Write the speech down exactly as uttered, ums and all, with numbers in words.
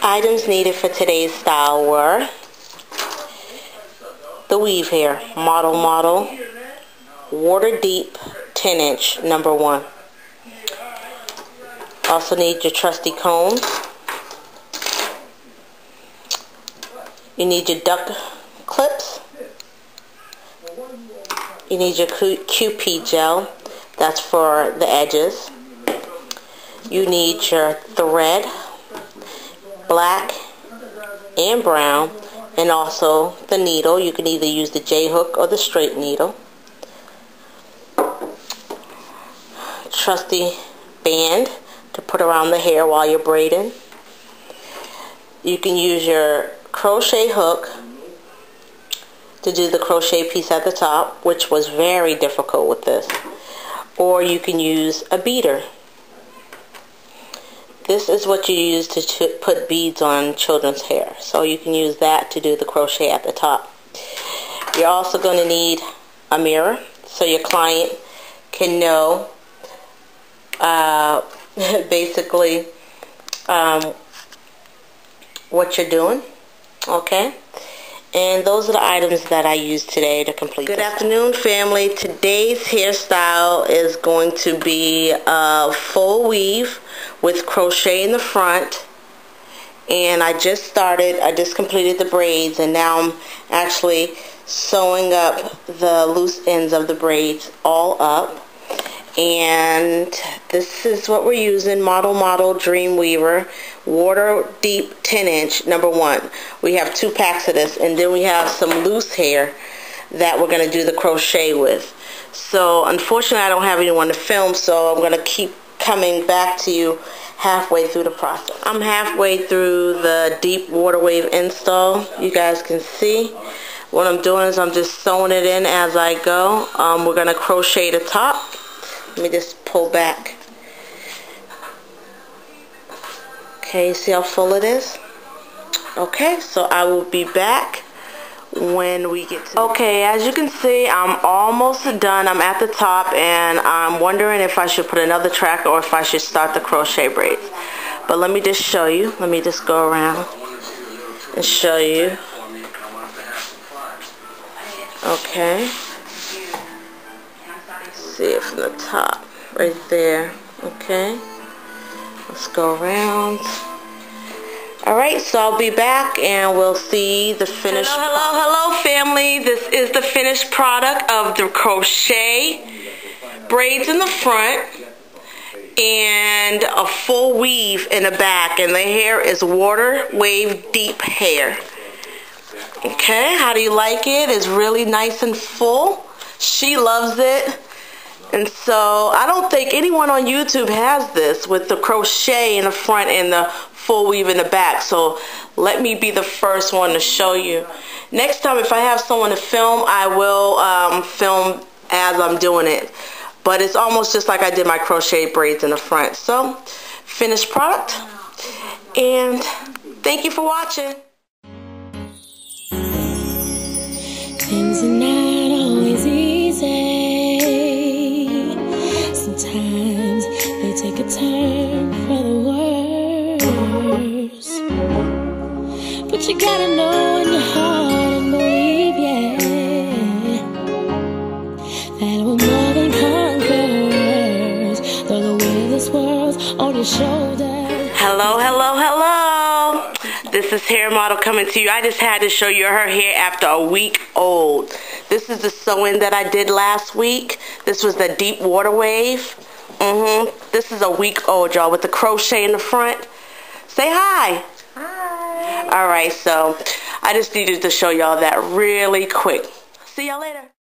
Items needed for today's style were the weave hair, model model, water deep, ten inch, number one. Also need your trusty combs. You need your duck clips. You need your Q P gel, that's for the edges. You need your thread, black and brown, and also the needle. You can either use the J hook or the straight needle. Trusty band to put around the hair while you're braiding. You can use your crochet hook to do the crochet piece at the top, which was very difficult with this. Or you can use a beader. This is what you use to ch put beads on children's hair. So you can use that to do the crochet at the top. You're also going to need a mirror so your client can know uh, basically um, what you're doing. Okay? And those are the items that I used today to complete. Good afternoon, family. Today's hairstyle is going to be a full weave with crochet in the front. And I just started, I just completed the braids, and now I'm actually sewing up the loose ends of the braids all up. And this is what we're using, Model Model Dream Weaver, water deep ten inch, number one. We have two packs of this, and then we have some loose hair that we're going to do the crochet with. So unfortunately I don't have anyone to film, so I'm going to keep coming back to you halfway through the process. I'm halfway through the deep water wave install. You guys can see what I'm doing is I'm just sewing it in as I go. Um, we're going to crochet the top. Let me just pull back. Okay, see how full it is? Okay, so I will be back when we get to... Okay, as you can see, I'm almost done. I'm at the top, and I'm wondering if I should put another track or if I should start the crochet braids. But let me just show you. Let me just go around and show you. Okay. See it from the top, right there. Okay. Let's go around. Alright, so I'll be back and we'll see the finished hello, hello, hello family. This is the finished product of the crochet braids in the front and a full weave in the back, and the hair is water wave deep hair. Okay, how do you like it? It's really nice and full. She loves it. And so I don't think anyone on YouTube has this with the crochet in the front and the full weave in the back. So let me be the first one to show you. Next time if I have someone to film, I will um, film as I'm doing it. But it's almost just like I did my crochet braids in the front. So finished product. And thank you for watching. Things are not always easy. Sometimes they take a turn for the worse. But you gotta know in your heart and believe, yeah, that we're more than conquerors. Throw the weight of this world on your shoulders. Hello, hello, hello. This is Hair Model coming to you. I just had to show you her hair after a week old. This is the sew-in that I did last week. This was the deep water wave. Mm-hmm. This is a week old, y'all, with the crochet in the front. Say hi. Hi. All right, so I just needed to show y'all that really quick. See y'all later.